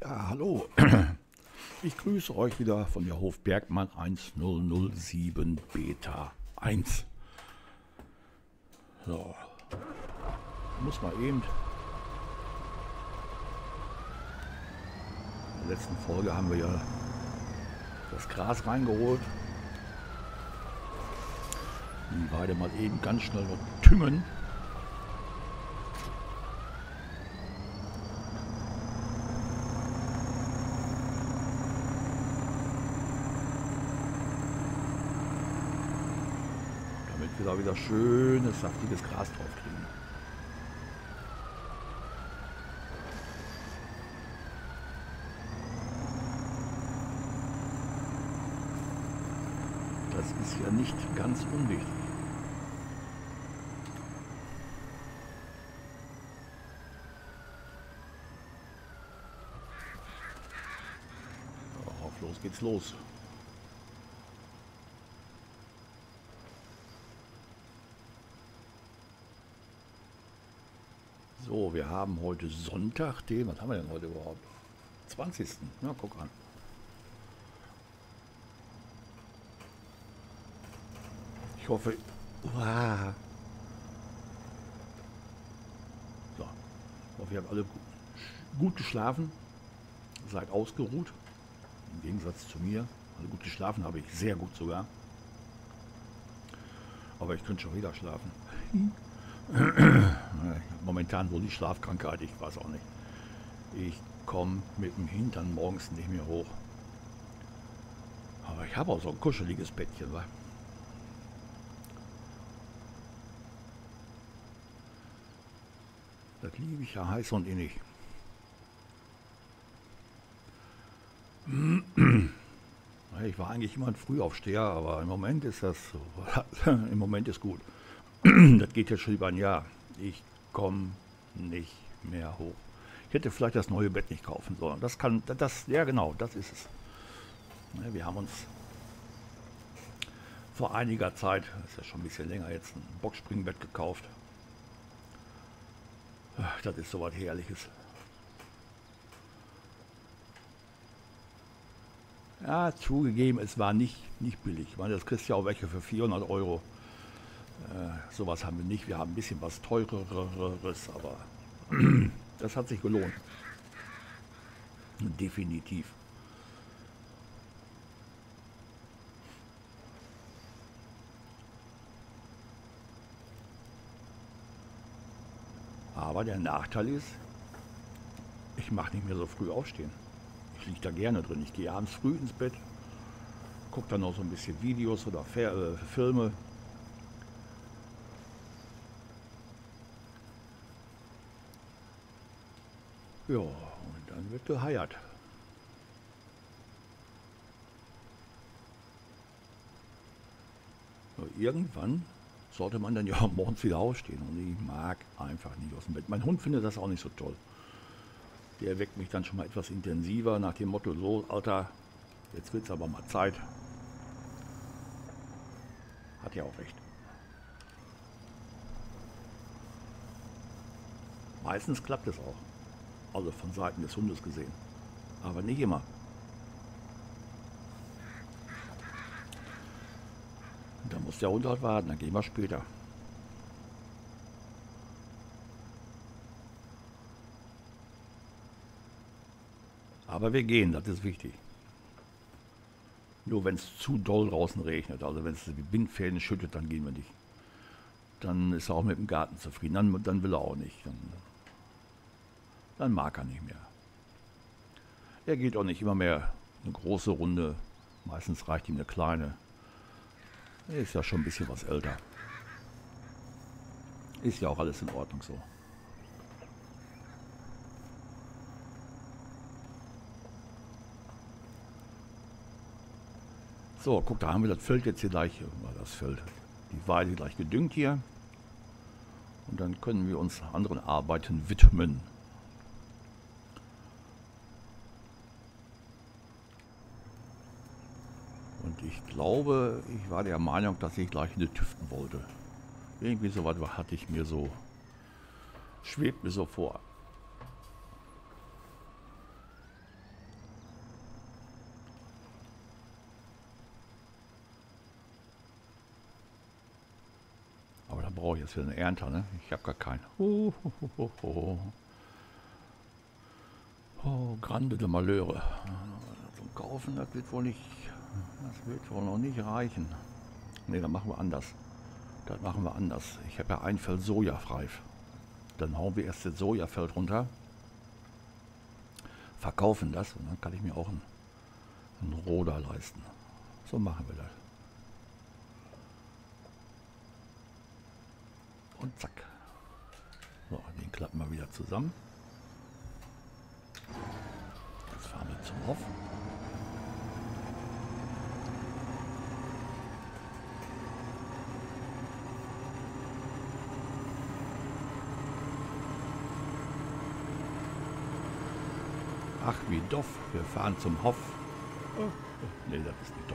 Ja, hallo. Ich grüße euch wieder von der Hof Bergmann 1007 Beta 1. So, muss mal eben. In der letzten Folge haben wir ja das Gras reingeholt. Die Weide mal eben ganz schnell noch tümmen. Damit wir da wieder schönes, saftiges Gras drauf kriegen. Das ist ja nicht ganz unwichtig. Auf los geht's los. So, wir haben heute Sonntag, den, was haben wir denn heute überhaupt? 20. Na, guck an. Ich hoffe, uah. So, ich hoffe, ihr habt alle gut geschlafen, seid ausgeruht. Im Gegensatz zu mir. Alle gut geschlafen habe ich, sehr gut sogar. Aber ich könnte schon wieder schlafen. Momentan wohl die Schlafkrankheit, ich weiß auch nicht. Ich komme mit dem Hintern morgens nicht mehr hoch. Aber ich habe auch so ein kuscheliges Bettchen, wa? Das liebe ich ja heiß und innig. Ich war eigentlich immer ein Frühaufsteher, aber im Moment ist das so. Im Moment ist gut. Das geht jetzt schon über ein Jahr. Ich komme nicht mehr hoch. Ich hätte vielleicht das neue Bett nicht kaufen sollen. Ja genau, das ist es. Wir haben uns vor einiger Zeit, das ist ja schon ein bisschen länger jetzt, ein Boxspringbett gekauft. Das ist so was Herrliches. Ja, zugegeben, es war nicht billig. Ich meine, das kriegst du ja auch welche für 400 Euro. Sowas haben wir nicht. Wir haben ein bisschen was teureres, aber das hat sich gelohnt. Definitiv. Aber der Nachteil ist, ich mache nicht mehr so früh aufstehen. Ich liege da gerne drin. Ich gehe abends früh ins Bett, gucke dann noch so ein bisschen Videos oder Filme. Ja, und dann wird geheiert. So, irgendwann sollte man dann ja morgens wieder aufstehen. Und ich mag einfach nicht aus dem Bett. Mein Hund findet das auch nicht so toll. Der weckt mich dann schon mal etwas intensiver nach dem Motto, so Alter, jetzt wird's aber mal Zeit. Hat ja auch recht. Meistens klappt es auch. Also von Seiten des Hundes gesehen. Aber nicht immer. Da muss der Hund halt warten, dann gehen wir später. Aber wir gehen, das ist wichtig. Nur wenn es zu doll draußen regnet, also wenn es die Windfäden schüttet, dann gehen wir nicht. Dann ist er auch mit dem Garten zufrieden, dann will er auch nicht. Dann mag er nicht mehr. Er geht auch nicht immer mehr eine große Runde. Meistens reicht ihm eine kleine. Er ist ja schon ein bisschen was älter. Ist ja auch alles in Ordnung so. So, guck, da haben wir das Feld jetzt hier gleich, das Feld, die Weide gleich gedüngt hier. Und dann können wir uns anderen Arbeiten widmen. Und ich glaube, ich war der Meinung, dass ich gleich eine tüften wollte. Irgendwie so was hatte ich mir so, schwebt mir so vor. jetzt für einen Ernter, ne? Ich habe gar keinen. Oh, Grande de Malheure. Zum Kaufen, das wird wohl noch nicht reichen. Ne, dann machen wir anders. Das machen wir anders. Ich habe ja ein Feld Sojareif. Dann hauen wir erst das Sojafeld runter, verkaufen das und dann kann ich mir auch einen Roder leisten. So machen wir das. Und zack. So, den klappen wir wieder zusammen. Jetzt fahren wir zum Hof. Ach, wie doof. Wir fahren zum Hof. Oh, nee, das ist nicht doof.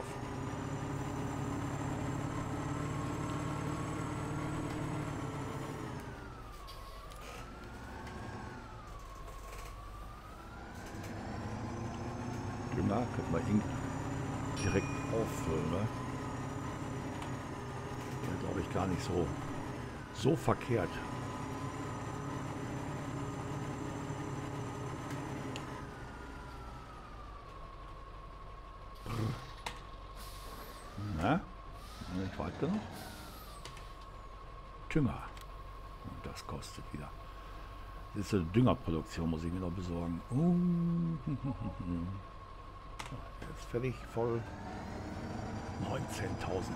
Dünger könnte man ihn direkt auffüllen, ne? Wäre, glaube ich, gar nicht so verkehrt. Na, nicht weit genug. Dünger. Und das kostet wieder. Das ist eine Düngerproduktion, muss ich mir noch besorgen. Jetzt fertig, voll. 19.000.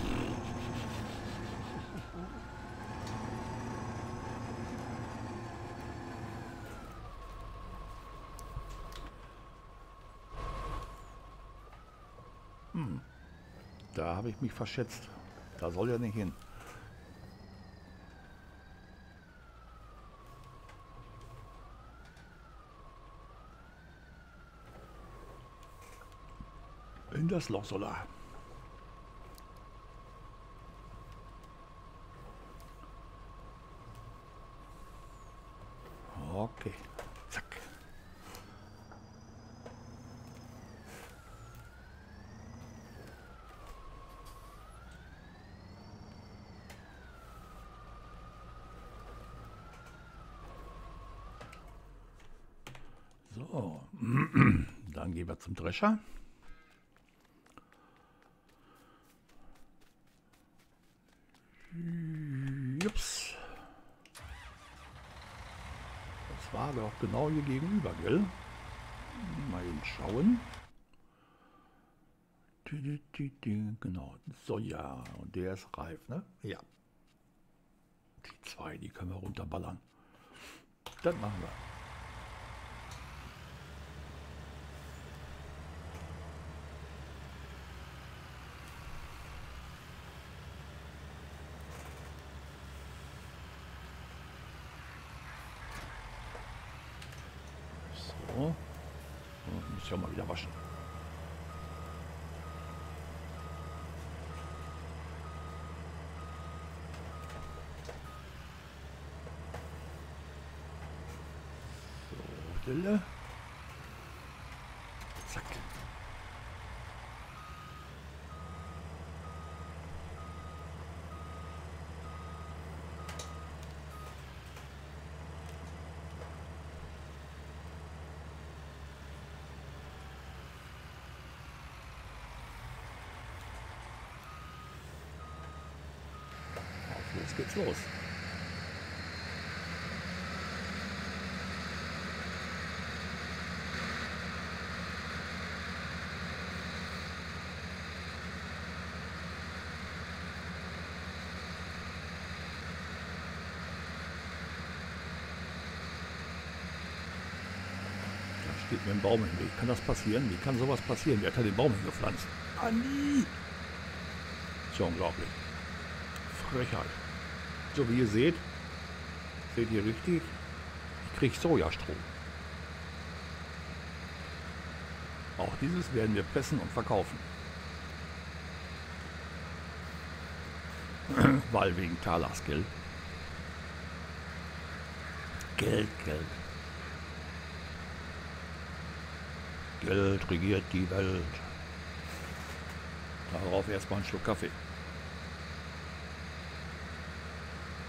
Da habe ich mich verschätzt. Da soll er nicht hin. In das Loch soll er. Okay. Zack. So. Dann gehen wir zum Drescher. Jups. Das war doch genau hier gegenüber, gell? Mal eben schauen. Genau, Soja. Und der ist reif, ne? Ja. Die zwei, die können wir runterballern. Das machen wir. So. Muss ich ja mal wieder waschen. So, Dille. Zack. Jetzt geht's los. Da steht mir ein Baum im Weg. Kann das passieren? Wie kann sowas passieren? Wer hat den Baum hingepflanzt? Andi! Ist ja unglaublich. Frechheit. So wie ihr seht ihr richtig, ich kriege Sojastrom. Auch dieses werden wir pressen und verkaufen. Weil wegen Talas, gell? Geld. Geld regiert die Welt. Darauf erstmal einen Schluck Kaffee.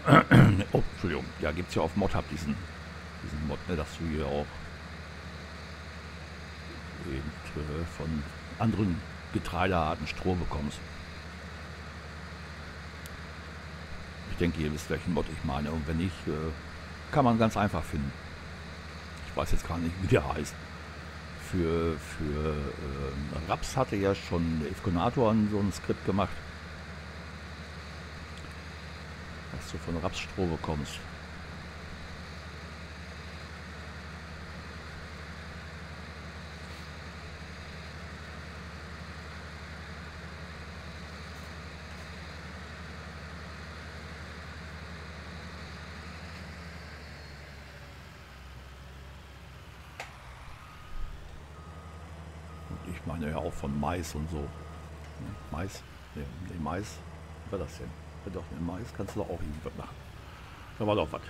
Oh, Entschuldigung. Ja, gibt es ja auf ModHub diesen Mod, ne, dass du hier auch eben, von anderen Getreidearten Stroh bekommst. Ich denke, ihr wisst, welchen Mod ich meine. Und wenn nicht, kann man ganz einfach finden. Ich weiß jetzt gar nicht, wie der heißt. Für Raps hatte ja schon der Ifkonator so ein Skript gemacht, dass du von Raps Stroh bekommst. Und ich meine ja auch von Mais und so. Mais? Nee, Mais. Was war das denn? Ja, doch, mit Mais kannst du doch auch irgendwas machen. Da war doch was.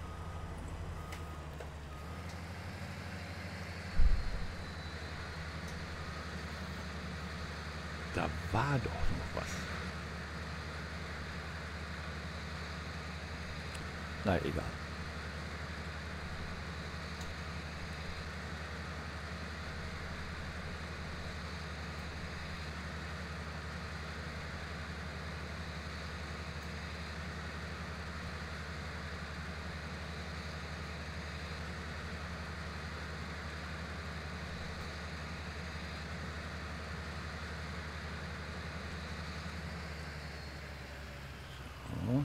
Da war doch noch was. Na egal. So.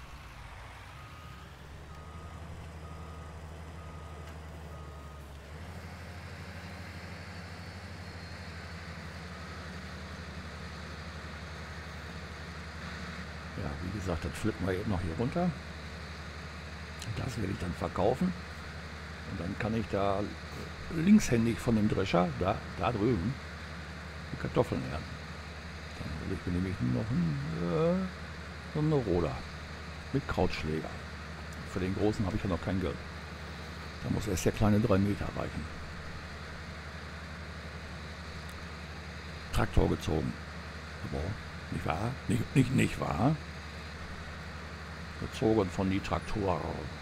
Ja, wie gesagt, das flippen wir eben noch hier runter. Das werde ich dann verkaufen. Und dann kann ich da linkshändig von dem Drescher, da drüben, die Kartoffeln ernten. Dann hole ich mir nämlich noch so eine Roder mit Krautschläger. Für den großen habe ich ja noch kein Geld. Da muss erst der kleine 3 Meter reichen. Traktor gezogen. Aber nicht wahr? Nicht wahr? Gezogen von die Traktoren.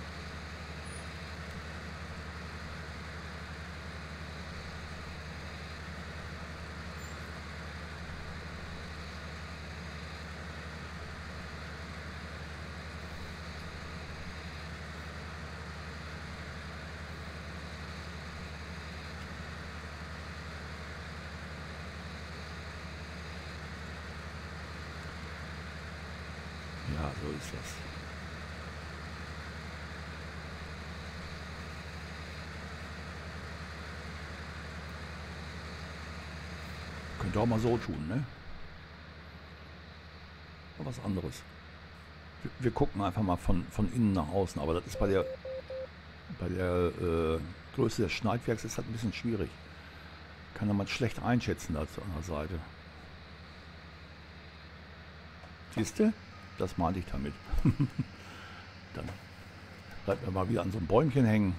Ja, so ist das. Könnt ihr auch mal so tun, ne? Mal was anderes. Wir gucken einfach mal von innen nach außen, aber das ist bei der Größe des Schneidwerks ist das ein bisschen schwierig. Kann man schlecht einschätzen dazu an der Seite. Siehst du? Das meinte ich damit. Dann bleibt mir mal wieder an so einem Bäumchen hängen.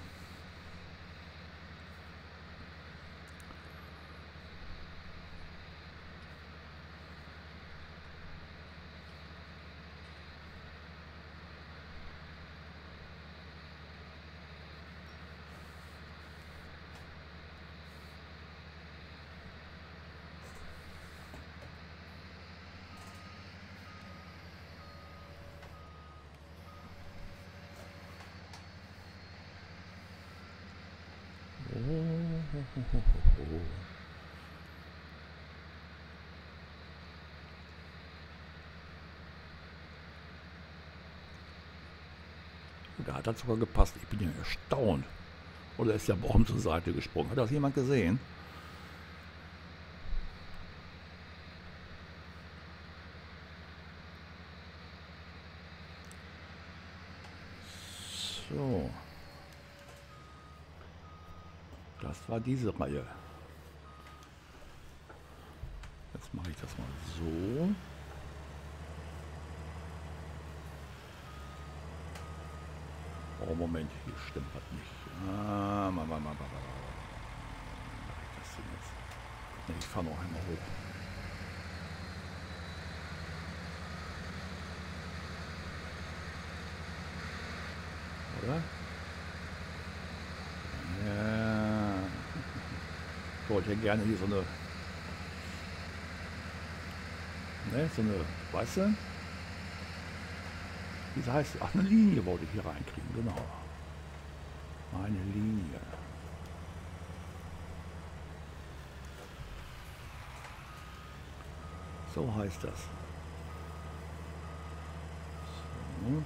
Da hat das sogar gepasst. Ich bin ja erstaunt. Oder ist der Baum zur Seite gesprungen? Hat das jemand gesehen? So. Das war diese Reihe. Jetzt mache ich das mal so. Oh, Moment, hier stimmt was nicht. Das Ding jetzt. Nee, ich fahre noch einmal hoch. oder? Ja. Ich wollte ja gerne hier so eine, ne, so eine, weißt du? Wie heißt es? Ach, eine Linie wollte ich hier reinkriegen, genau. Eine Linie. So heißt das. So.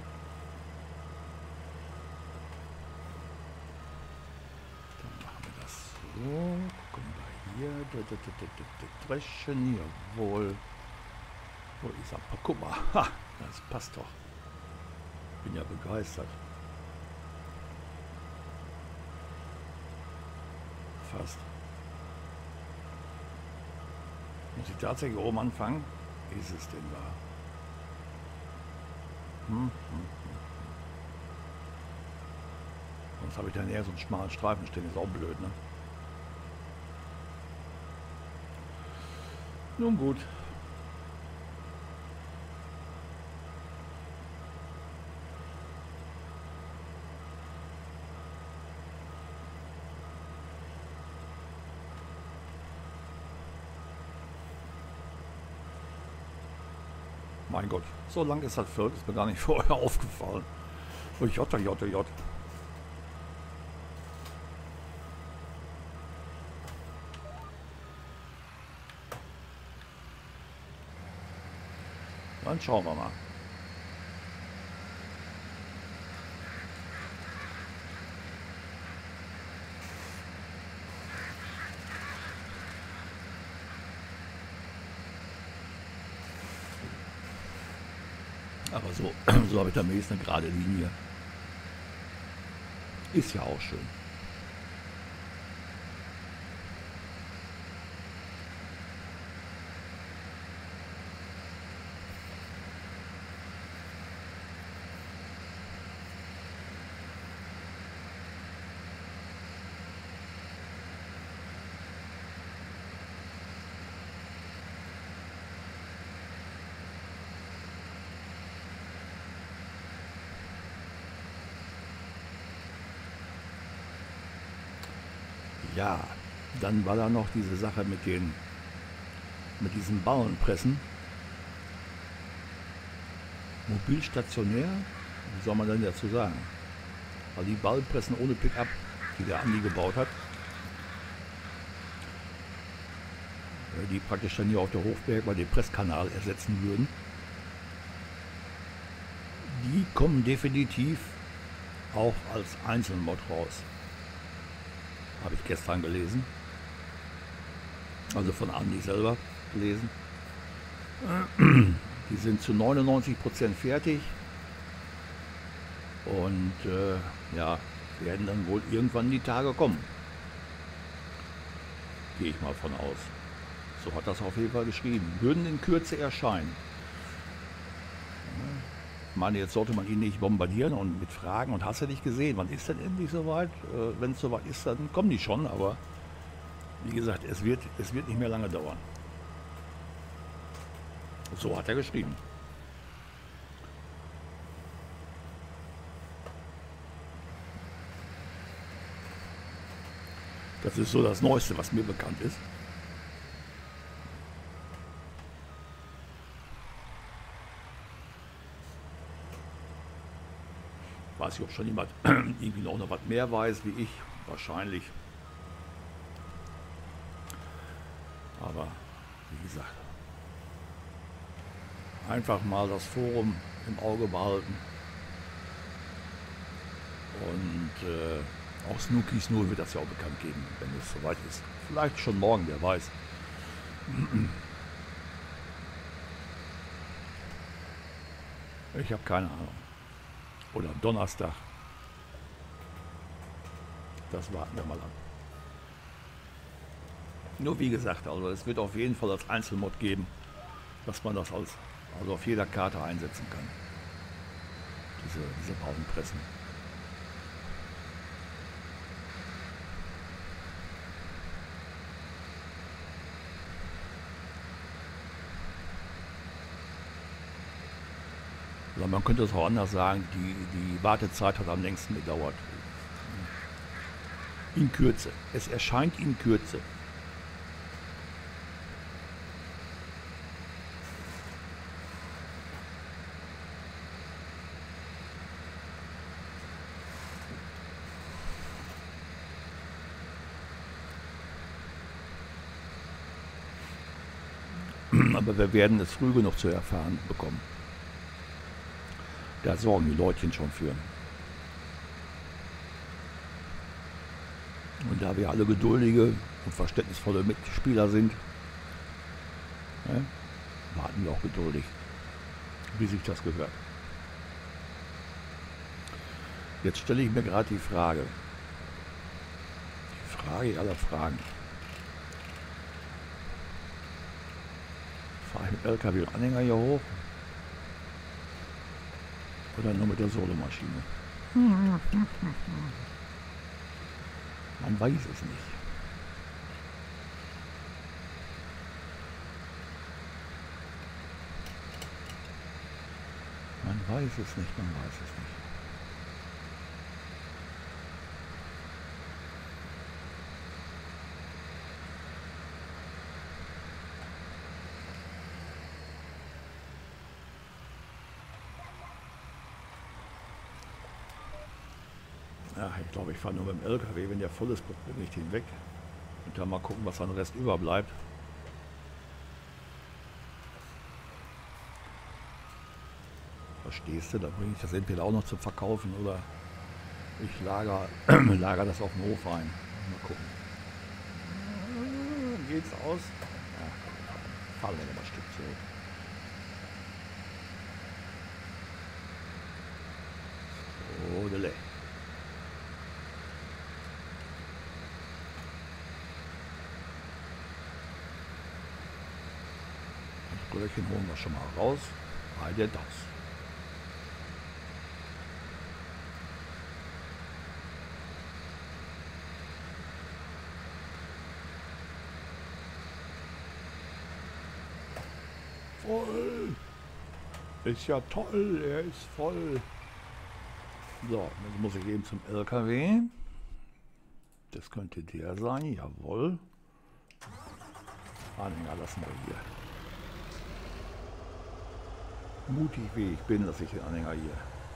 Dann machen wir das so. Gucken wir hier. Dreschen, jawohl. Wo ist er? Guck mal. Ha, das passt doch. Bin ja begeistert. Fast. Muss ich tatsächlich oben anfangen? Ist es denn da? Sonst habe ich dann eher so einen schmalen Streifen stehen. Ist auch blöd, ne? Nun gut. Mein Gott, so lang ist das Feld, ist mir gar nicht vorher aufgefallen. Oh, J, J, J. Dann schauen wir mal. Aber so, so habe ich da wenigstens eine gerade Linie. Ist ja auch schön. Ja, dann war da noch diese Sache mit diesen Ballenpressen. Mobilstationär, wie soll man denn dazu sagen? Also die Ballenpressen ohne Pickup, die der Andi gebaut hat, die praktisch dann hier auf der Hofberg bei dem Presskanal ersetzen würden, die kommen definitiv auch als Einzelmod raus. Habe ich gestern gelesen. Also von Andi selber gelesen. Die sind zu 99% fertig. Und ja, werden dann wohl irgendwann die Tage kommen. Gehe ich mal von aus. So hat das auf jeden Fall geschrieben. Würden in Kürze erscheinen. Ich meine, jetzt sollte man ihn nicht bombardieren und mit Fragen und hast du nicht gesehen, wann ist denn endlich soweit? Wenn es soweit ist, dann kommen die schon, aber wie gesagt, es wird nicht mehr lange dauern. So hat er geschrieben. Das ist so das Neueste, was mir bekannt ist. Weiß ich, ob schon jemand irgendwie noch was mehr weiß wie ich. Wahrscheinlich. Aber wie gesagt, einfach mal das Forum im Auge behalten. Und auch Snookies nur wird das ja auch bekannt geben, wenn es soweit ist. Vielleicht schon morgen, wer weiß. Ich habe keine Ahnung. Oder Donnerstag. Das warten wir mal ab. Nur wie gesagt, also es wird auf jeden Fall als Einzelmod geben, dass man das also auf jeder Karte einsetzen kann. Diese Pausenpressen. Oder man könnte es auch anders sagen, die Wartezeit hat am längsten gedauert. In Kürze. Es erscheint in Kürze. Aber wir werden es früh genug zu erfahren bekommen. Da sorgen die Leutchen schon für. Und da wir alle geduldige und verständnisvolle Mitspieler sind, ne, warten wir auch geduldig, wie sich das gehört. Jetzt stelle ich mir gerade die Frage aller Fragen. Fahre ich mit LKW und Anhänger hier hoch? Oder nur mit der Solomaschine? Man weiß es nicht. Man weiß es nicht, man weiß es nicht. Ja, ich glaube, ich fahre nur mit dem LKW. Wenn der voll ist, bringe ich den weg. Und dann mal gucken, was an Rest überbleibt. Verstehst du? Da bringe ich das entweder auch noch zum Verkaufen oder ich lager das auf den Hof ein. Mal gucken. Geht's aus? Ja, fahren wir noch mal ein Stück zurück. Odele. Das Röhrchen holen wir schon mal raus. Beide das. Voll! Ist ja toll, er ist voll. So, jetzt muss ich eben zum LKW. Das könnte der sein, jawohl. Anhänger lassen wir hier. Mutig wie ich bin, lasse ich den Anhänger hier.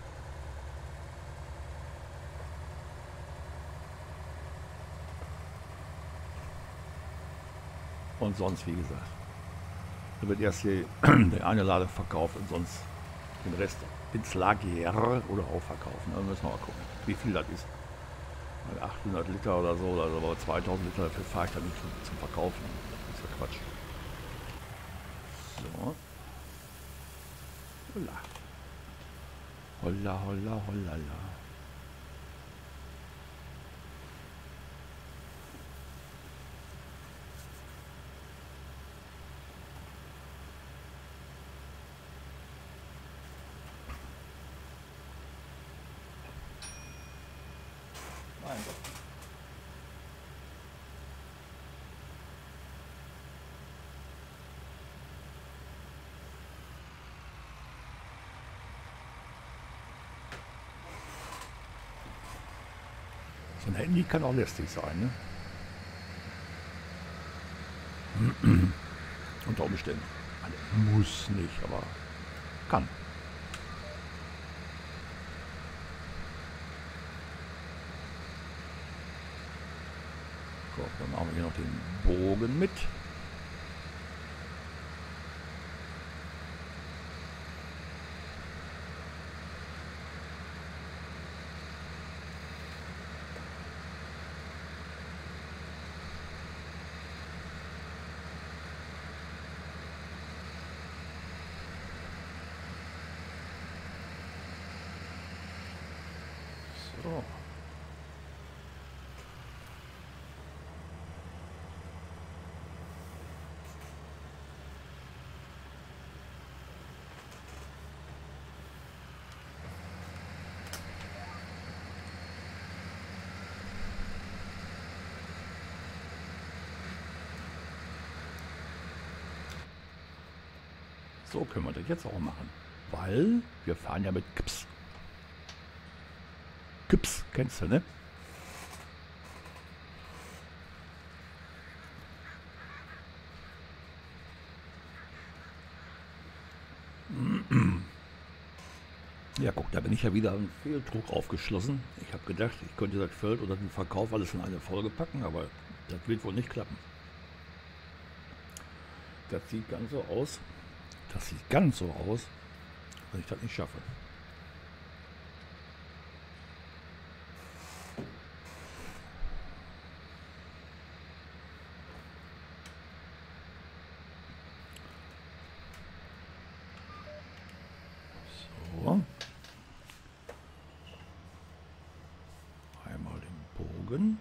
Und sonst, wie gesagt, da wird erst hier der eine Ladung verkauft und sonst den Rest ins Lager oder aufverkaufen. Da müssen wir mal gucken, wie viel das ist. 800 Liter oder so, aber 2000 Liter, dafür fahre ich dann nicht zum Verkaufen. Das ist ja Quatsch. So. Holla. Holla, holla, hollala. Mein Gott. So ein Handy kann auch lästig sein, ne? Unter Umständen. Muss nicht, aber kann. So, dann machen wir hier noch den Bogen mit. So. So können wir das jetzt auch machen. weil wir fahren ja mit Kips. Kips, kennst du, ne? Ja, guck, da bin ich ja wieder einen Fehldruck aufgeschlossen. Ich habe gedacht, ich könnte das Feld oder den Verkauf alles in eine Folge packen, aber das wird wohl nicht klappen. Das sieht ganz so aus. Das sieht ganz so aus, wenn ich das nicht schaffe. So. Einmal den Bogen.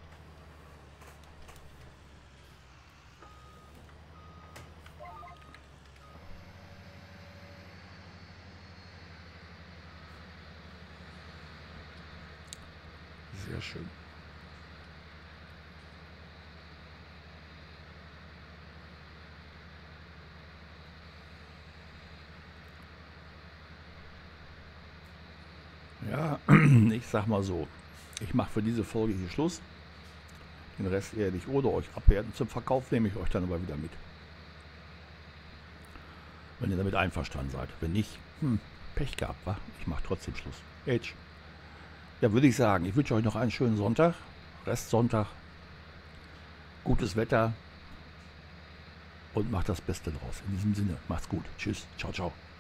Sehr schön. Ja, ich sag mal so, ich mache für diese Folge hier Schluss. Den Rest werde ich oder euch abwerten. Zum Verkauf nehme ich euch dann aber wieder mit. Wenn ihr damit einverstanden seid. Wenn nicht, Pech gehabt, wa? Ich mache trotzdem Schluss. Edge. Ja, würde ich sagen, ich wünsche euch noch einen schönen Sonntag. Restsonntag. Gutes Wetter. Und macht das Beste draus. In diesem Sinne, macht's gut. Tschüss. Ciao, ciao.